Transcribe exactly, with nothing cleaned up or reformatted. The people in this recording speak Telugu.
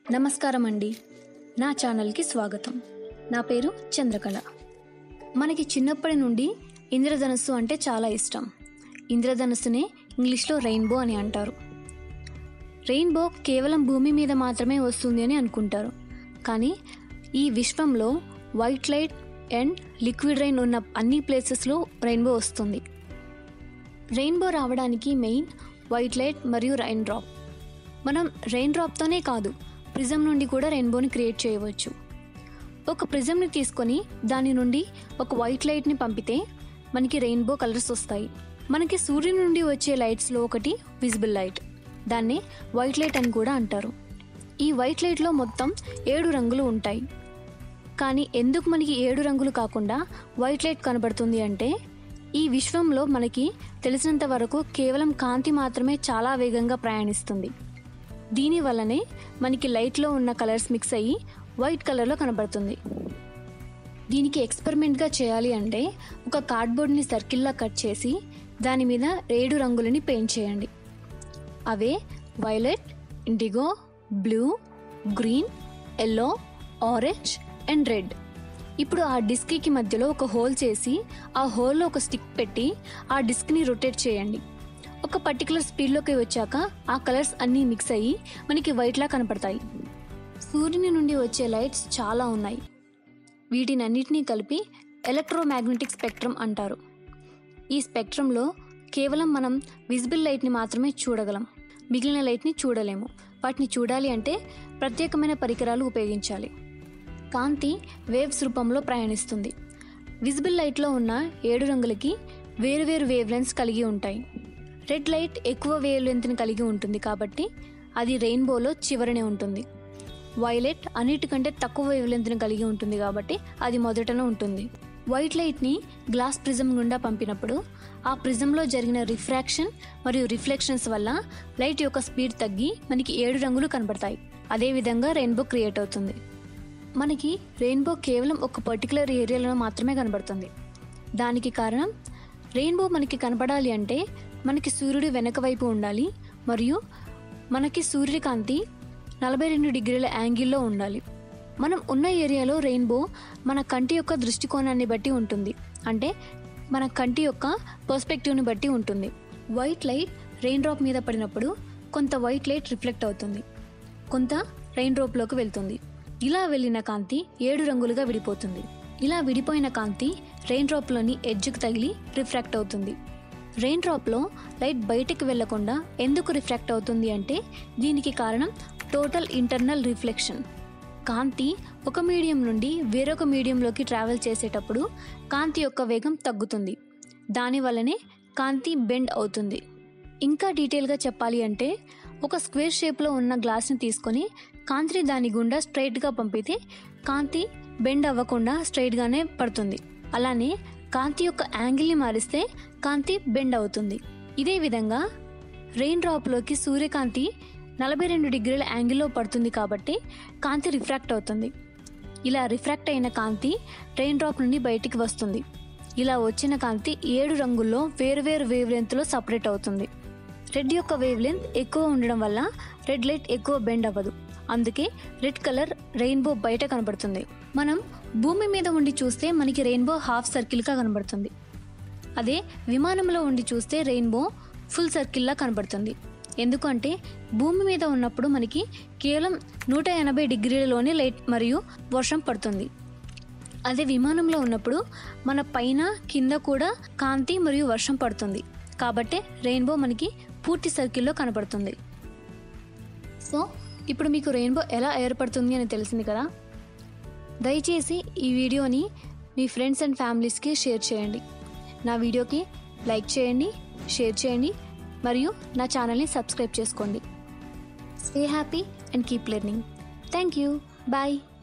నమస్కారం అండి, నా ఛానల్కి స్వాగతం. నా పేరు చంద్రకళ. మనకి చిన్నప్పటి నుండి ఇంద్రధనస్సు అంటే చాలా ఇష్టం. ఇంద్రధనస్సునే ఇంగ్లీష్లో రెయిన్బో అని అంటారు. రెయిన్బో కేవలం భూమి మీద మాత్రమే వస్తుంది అని అనుకుంటారు, కానీ ఈ విశ్వంలో white light and liquid rain ఉన్న అన్ని ప్లేసెస్లో రెయిన్బో వస్తుంది. రెయిన్బో రావడానికి మెయిన్ వైట్ లైట్ మరియు రెయిన్ డ్రాప్. మనం రెయిన్ డ్రాప్తోనే కాదు, ప్రిజం నుండి కూడా రెయిన్బోని క్రియేట్ చేయవచ్చు. ఒక ప్రిజంని తీసుకొని దాని నుండి ఒక వైట్ లైట్ని పంపితే మనకి రెయిన్బో కలర్స్ వస్తాయి. మనకి సూర్యుని నుండి వచ్చే లైట్స్లో ఒకటి విజిబుల్ లైట్, దాన్ని వైట్ లైట్ అని కూడా అంటారు. ఈ వైట్ లైట్లో మొత్తం ఏడు రంగులు ఉంటాయి. కానీ ఎందుకు మనకి ఏడు రంగులు కాకుండా వైట్ లైట్ కనబడుతుంది అంటే, ఈ విశ్వంలో మనకి తెలిసినంత వరకు కేవలం కాంతి మాత్రమే చాలా వేగంగా ప్రయాణిస్తుంది. దీనివల్లనే మనకి లైట్లో ఉన్న కలర్స్ మిక్స్ అయ్యి వైట్ కలర్లో కనబడుతుంది. దీనికి ఎక్స్పెరిమెంట్గా చేయాలి అంటే ఒక కార్డ్బోర్డ్ని సర్కిల్లా కట్ చేసి దాని మీద ఏడు రంగులని పెయింట్ చేయండి. అవే violet, indigo, blue, green, yellow, orange and red. ఇప్పుడు ఆ డిస్క్కి మధ్యలో ఒక హోల్ చేసి ఆ హోల్లో ఒక స్టిక్ పెట్టి ఆ డిస్క్ని రొటేట్ చేయండి. ఒక పర్టికులర్ స్పీడ్లోకి వచ్చాక ఆ కలర్స్ అన్నీ మిక్స్ అయ్యి మనకి వైట్లా కనపడతాయి. సూర్యుని నుండి వచ్చే లైట్స్ చాలా ఉన్నాయి. వీటినన్నిటినీ కలిపి ఎలక్ట్రోమాగ్నెటిక్ స్పెక్ట్రమ్ అంటారు. ఈ స్పెక్ట్రంలో కేవలం మనం విజిబుల్ లైట్ని మాత్రమే చూడగలం, మిగిలిన లైట్ని చూడలేము. వాటిని చూడాలి అంటే ప్రత్యేకమైన పరికరాలు ఉపయోగించాలి. కాంతి వేవ్స్ రూపంలో ప్రయాణిస్తుంది. విజిబుల్ లైట్లో ఉన్న ఏడు రంగులకి వేరువేరు వేవ్ లెంత్స్ కలిగి ఉంటాయి. రెడ్ లైట్ ఎక్కువ వేవ్ లెంత్ని కలిగి ఉంటుంది కాబట్టి అది రెయిన్బోలో చివరనే ఉంటుంది. వైలెట్ అన్నిటికంటే తక్కువ వేవ్ లెంత్ని కలిగి ఉంటుంది కాబట్టి అది మొదటనే ఉంటుంది. వైట్ లైట్ని గ్లాస్ ప్రిజం గుండా పంపినప్పుడు ఆ ప్రిజంలో జరిగిన రిఫ్రాక్షన్ మరియు రిఫ్లెక్షన్స్ వల్ల లైట్ యొక్క స్పీడ్ తగ్గి మనకి ఏడు రంగులు కనబడతాయి. అదేవిధంగా రెయిన్బో క్రియేట్ అవుతుంది. మనకి రెయిన్బో కేవలం ఒక పర్టికులర్ ఏరియాలో మాత్రమే కనబడుతుంది. దానికి కారణం, రెయిన్బో మనకి కనపడాలి అంటే మనకి సూర్యుడు వెనక వైపు ఉండాలి మరియు మనకి సూర్యుడి కాంతి నలభై రెండు డిగ్రీల యాంగిల్లో ఉండాలి. మనం ఉన్న ఏరియాలో రెయిన్బో మన కంటి యొక్క దృష్టికోణాన్ని బట్టి ఉంటుంది, అంటే మన కంటి యొక్క పర్స్పెక్టివ్ని బట్టి ఉంటుంది. వైట్ లైట్ రెయిన్ డ్రాప్ మీద పడినప్పుడు కొంత వైట్ లైట్ రిఫ్లెక్ట్ అవుతుంది, కొంత రెయిన్ డ్రాప్లోకి వెళ్తుంది. ఇలా వెళ్ళిన కాంతి ఏడు రంగులుగా విడిపోతుంది. ఇలా విడిపోయిన కాంతి రెయిన్ డ్రాప్లోని ఎడ్జ్కి తగిలి రిఫ్రాక్ట్ అవుతుంది. రెయిన్ డ్రాప్లో లైట్ బయటకు వెళ్లకుండా ఎందుకు రిఫ్రాక్ట్ అవుతుంది అంటే, దీనికి కారణం టోటల్ ఇంటర్నల్ రిఫ్లెక్షన్. కాంతి ఒక మీడియం నుండి వేరొక మీడియంలోకి ట్రావెల్ చేసేటప్పుడు కాంతి యొక్క వేగం తగ్గుతుంది. దానివల్లనే కాంతి బెండ్ అవుతుంది. ఇంకా డీటెయిల్గా చెప్పాలి అంటే, ఒక స్క్వేర్ షేప్లో ఉన్న గ్లాస్ని తీసుకొని కాంతిని దాని గుండా స్ట్రైట్గా పంపితే కాంతి బెండ్ అవ్వకుండా స్ట్రైట్గానే పడుతుంది. అలానే కాంతి యొక్క యాంగిల్ని మారిస్తే కాంతి బెండ్ అవుతుంది. ఇదే విధంగా రెయిన్ డ్రాప్లోకి సూర్యకాంతి నలభై రెండు డిగ్రీల యాంగిల్లో పడుతుంది కాబట్టి కాంతి రిఫ్రాక్ట్ అవుతుంది. ఇలా రిఫ్రాక్ట్ అయిన కాంతి రెయిన్ డ్రాప్ నుండి బయటికి వస్తుంది. ఇలా వచ్చిన కాంతి ఏడు రంగుల్లో వేరువేరు వేవ్ లెంత్లో సపరేట్ అవుతుంది. రెడ్ యొక్క వేవ్ లెంత్ ఎక్కువ ఉండడం వల్ల రెడ్ లైట్ ఎక్కువ బెండ్ అవ్వదు. అందుకే రెడ్ కలర్ రెయిన్బో బయట కనబడుతుంది. మనం భూమి మీద ఉండి చూస్తే మనకి రెయిన్బో హాఫ్ సర్కిల్గా కనబడుతుంది. అదే విమానంలో ఉండి చూస్తే రెయిన్బో ఫుల్ సర్కిల్లా కనబడుతుంది. ఎందుకంటే భూమి మీద ఉన్నప్పుడు మనకి కేవలం నూట ఎనభై డిగ్రీలలోనే లైట్ మరియు వర్షం పడుతుంది. అదే విమానంలో ఉన్నప్పుడు మన పైన కింద కూడా కాంతి మరియు వర్షం పడుతుంది. కాబట్టి రెయిన్బో మనకి పూర్తి సర్కిల్లో కనబడుతుంది. సో ఇప్పుడు మీకు రెయిన్బో ఎలా ఏర్పడుతుంది అని తెలిసింది కదా. దయచేసి ఈ వీడియోని మీ ఫ్రెండ్స్ అండ్ ఫ్యామిలీస్కి షేర్ చేయండి. నా వీడియోకి లైక్ చేయండి, షేర్ చేయండి మరియు నా ఛానల్ని సబ్స్క్రైబ్ చేసుకోండి. Stay happy and keep learning. Thank you. Bye.